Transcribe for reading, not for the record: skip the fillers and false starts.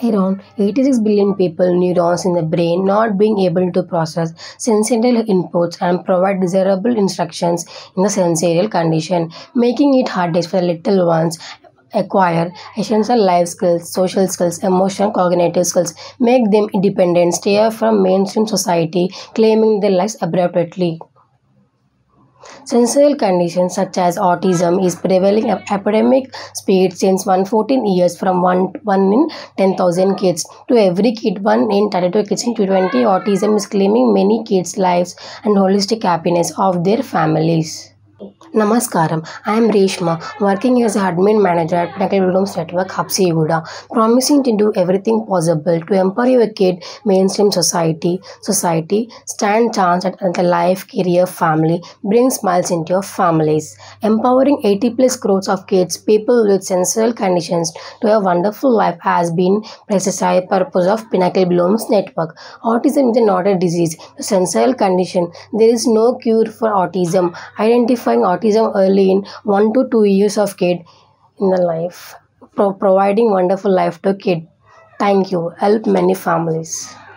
Around 86 billion people neurons in the brain not being able to process sensorial inputs and provide desirable instructions in the sensorial condition, making it hardest for the little ones acquire essential life skills, social skills, emotional, cognitive skills, make them independent, stay away from mainstream society, claiming their lives abruptly. Sensorial conditions such as autism is prevailing at epidemic speed since 114 years from 1 in 10,000 kids to every kid 1 in 32 kids in 2020. Autism is claiming many kids' lives and holistic happiness of their families. Namaskaram, I am Reshma, working as an admin manager at Pinnacle Blooms Network, Habsiguda, promising to do everything possible to empower your kid, mainstream society, stand chance at the life, career, family, bring smiles into your families. Empowering 80 plus crores of kids, people with sensorial conditions to a wonderful life has been precise purpose of Pinnacle Blooms Network. Autism is not a disease, a sensorial condition. There is no cure for autism. Identifying autism early in 1 to 2 years of kid in the life, providing wonderful life to kid. Thank you. Help many families.